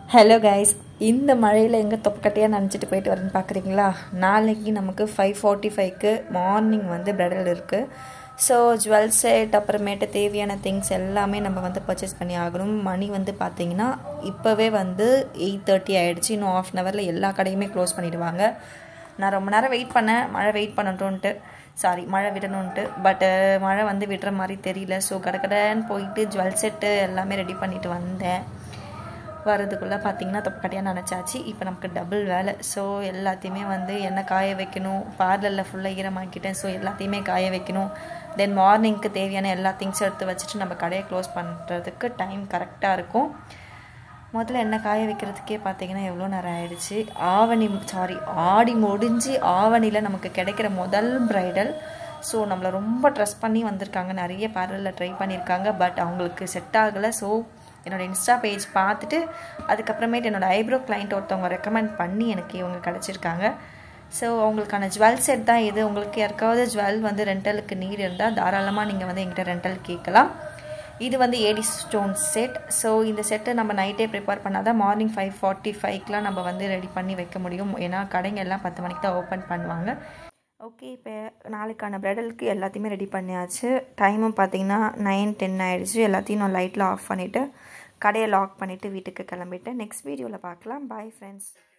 Hello guys, இந்த மழையில் எங்கே தொப்பக்கட்டையாக நினச்சிட்டு போயிட்டு வரேன்னு பார்க்குறீங்களா? நாளைக்கு நமக்கு 5:45க்கு மார்னிங் வந்து பிரைடல் இருக்குது. ஸோ ஜுவல் செட் அப்புறமேட்டு தேவையான திங்ஸ் எல்லாமே நம்ம வந்து பர்ச்சேஸ் பண்ணி ஆகணும். மணி வந்து பார்த்திங்கன்னா இப்போவே வந்து 8:30 ஆகிடுச்சு. இன்னும் ½ அன் ஹவரில் எல்லா கடையுமே க்ளோஸ் பண்ணிவிடுவாங்க. நான் ரொம்ப நேரம் வெயிட் பண்ணேன், மழை விடணுன்ட்டு. பட்டு மழை வந்து விடுற மாதிரி தெரியல. ஸோ கடகடன்னு போயிட்டு ஜுவல் செட்டு எல்லாமே ரெடி பண்ணிவிட்டு வந்தேன். வரதுக்குள்ளே பார்த்திங்கன்னா தொப்பக்கட்டையாக நினச்சாச்சு. இப்போ நமக்கு டபுள் வேலை. ஸோ எல்லாத்தையுமே வந்து எண்ணெய் காய வைக்கணும். பார்லரில் ஃபுல்லாக ஈரமாக்கிட்டேன். ஸோ எல்லாத்தையுமே காய வைக்கணும். தென் மார்னிங்க்கு தேவையான எல்லா திங்ஸும் எடுத்து வச்சுட்டு நம்ம கடையை க்ளோஸ் பண்ணுறதுக்கு டைம் கரெக்டாக இருக்கும். முதல்ல எண்ணெய் காய வைக்கிறதுக்கே பார்த்திங்கன்னா எவ்வளோ நேரம் ஆகிடுச்சு. ஆடி முடிஞ்சு ஆவணியில் நமக்கு கிடைக்கிற முதல் பிரைடல். ஸோ நம்மளை ரொம்ப ட்ரெஸ் பண்ணி வந்திருக்காங்க. நிறைய பார்லரில் ட்ரை பண்ணியிருக்காங்க. பட் அவங்களுக்கு செட் ஆகலை. ஸோ என்னோடய இன்ஸ்டா பேஜ் பார்த்துட்டு அதுக்கப்புறமேட்டு என்னோடய ஐப்ரோ கிளைண்ட் ஒருத்தவங்க ரெக்கமெண்ட் பண்ணி எனக்கு இவங்க கிடச்சிருக்காங்க. ஸோ அவங்களுக்கான ஜுவல் செட் தான் இது. உங்களுக்கு யாருக்காவது ஜுவல் வந்து ரெண்டலுக்கு நீட் இருந்தால் தாராளமாக நீங்கள் வந்து எங்கிட்ட ரெண்டல் கேட்கலாம். இது வந்து ஏடி ஸ்டோன் செட். ஸோ இந்த செட்டை நம்ம நைட்டே ப்ரிப்பேர் பண்ணால் தான் மார்னிங் 5:45க்கெலாம் நம்ம வந்து ரெடி பண்ணி வைக்க முடியும். ஏன்னா கடைங்க எல்லாம் 10 மணிக்கு தான் ஓப்பன் பண்ணுவாங்க. ஓகே, இப்போ நாளைக்கான பிரைடலுக்கு எல்லாத்தையுமே ரெடி பண்ணியாச்சு. டைமும் பார்த்திங்கன்னா 9:10 ஆகிடுச்சு. எல்லாத்தையும் நான் லைட்டில் ஆஃப் பண்ணிவிட்டு கடையை லாக் பண்ணிவிட்டு வீட்டுக்கு கிளம்பிட்டேன். நெக்ஸ்ட் வீடியோவில் பார்க்கலாம். Bye friends.